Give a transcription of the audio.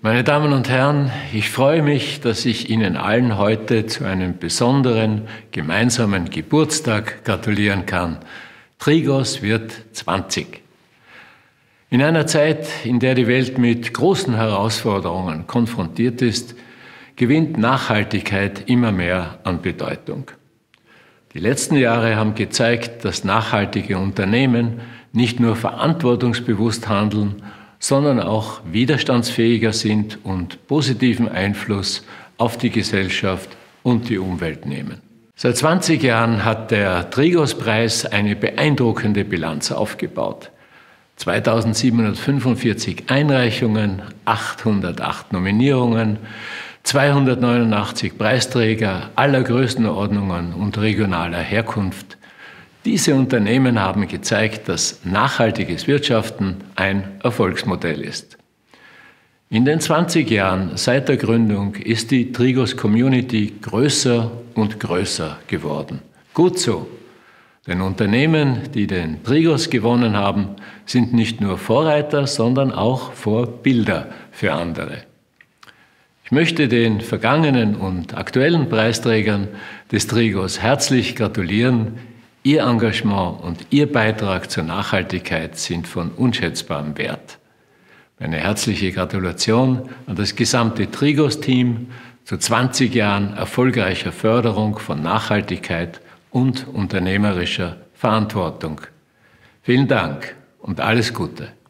Meine Damen und Herren, ich freue mich, dass ich Ihnen allen heute zu einem besonderen gemeinsamen Geburtstag gratulieren kann. Trigos wird 20. In einer Zeit, in der die Welt mit großen Herausforderungen konfrontiert ist, gewinnt Nachhaltigkeit immer mehr an Bedeutung. Die letzten Jahre haben gezeigt, dass nachhaltige Unternehmen nicht nur verantwortungsbewusst handeln, sondern auch widerstandsfähiger sind und positiven Einfluss auf die Gesellschaft und die Umwelt nehmen. Seit 20 Jahren hat der Trigos-Preis eine beeindruckende Bilanz aufgebaut. 2745 Einreichungen, 808 Nominierungen, 289 Preisträger aller Größenordnungen und regionaler Herkunft. Diese Unternehmen haben gezeigt, dass nachhaltiges Wirtschaften ein Erfolgsmodell ist. In den 20 Jahren seit der Gründung ist die Trigos-Community größer und größer geworden. Gut so, denn Unternehmen, die den Trigos gewonnen haben, sind nicht nur Vorreiter, sondern auch Vorbilder für andere. Ich möchte den vergangenen und aktuellen Preisträgern des Trigos herzlich gratulieren. Ihr Engagement und Ihr Beitrag zur Nachhaltigkeit sind von unschätzbarem Wert. Meine herzliche Gratulation an das gesamte Trigos-Team zu 20 Jahren erfolgreicher Förderung von Nachhaltigkeit und unternehmerischer Verantwortung. Vielen Dank und alles Gute.